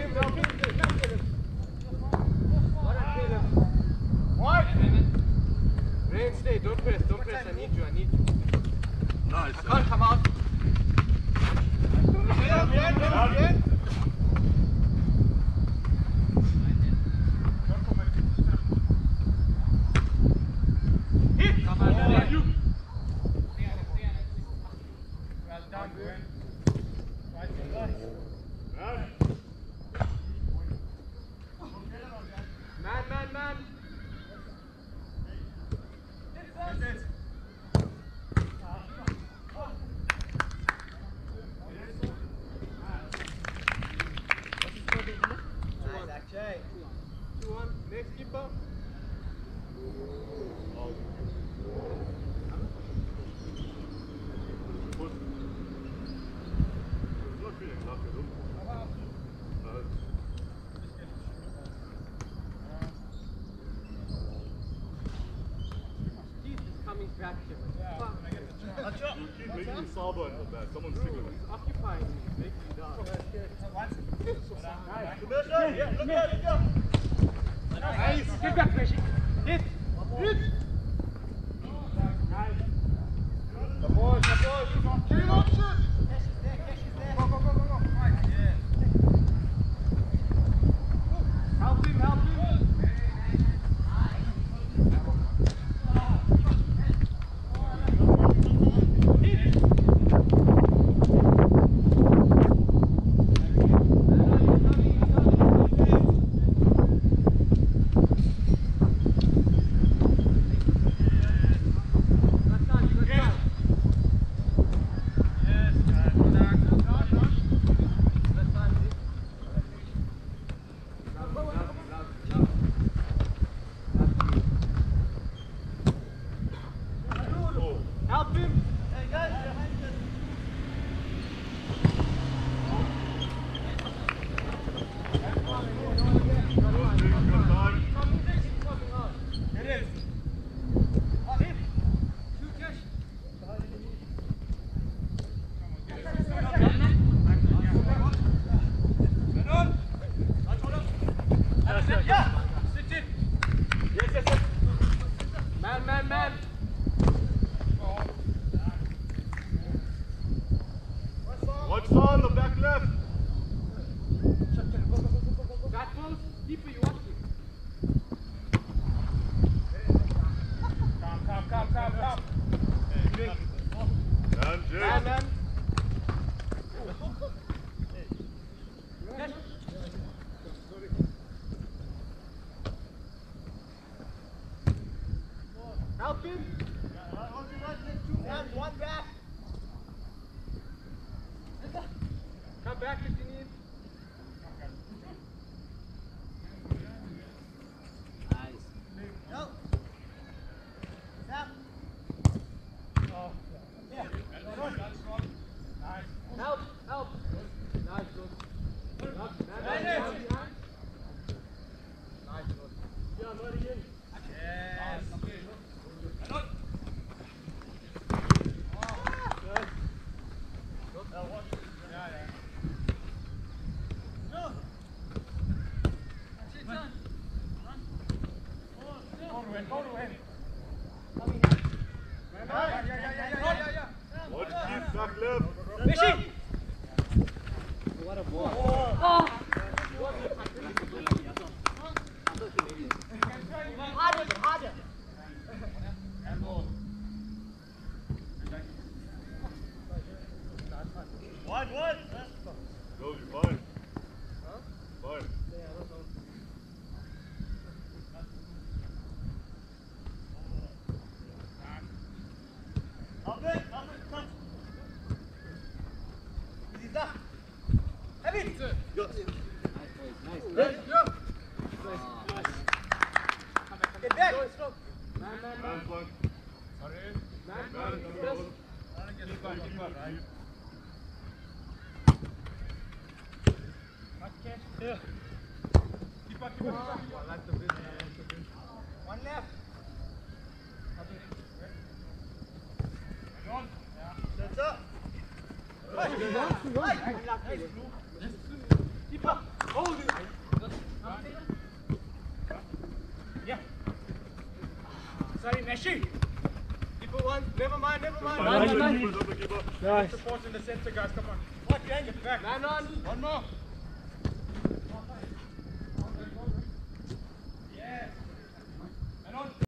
Stay, don't press, I need you. Nice. I can't come out. Man. Akshay. 2-1, next keeper. Coming back here. You keep making me salvo in the back. Someone's sticking me. He's occupying me. He's making me down. Nice. Get back, Fishy. Hit. Nice. The boys. Keep up, shit. Go. Yeah. Help him. Help him! Hey guys, behind you. It is. Man. What's on the back left? That goes deeper, you want to. Come. And Jay. Man. Help him. One back. Come back if you need. Nice. No. Stop. Oh. Yeah. Help. Nice, good. Nice, good. Yeah, not again. Yes. What keep back left? Fishing! What a ball. Harder. One. Go, you're fine. Fine. Up it, come. Easy up. Heavy. Go. Nice. Get back. Man flank. Yeah. Keep up. One left. Sets up. Keep up. Hold it. Sorry, Messi. Keep it one. Never mind, never mind. Keeper, keeper. Nice. Support in the center, guys. Come on. What, get back. Man on. One more.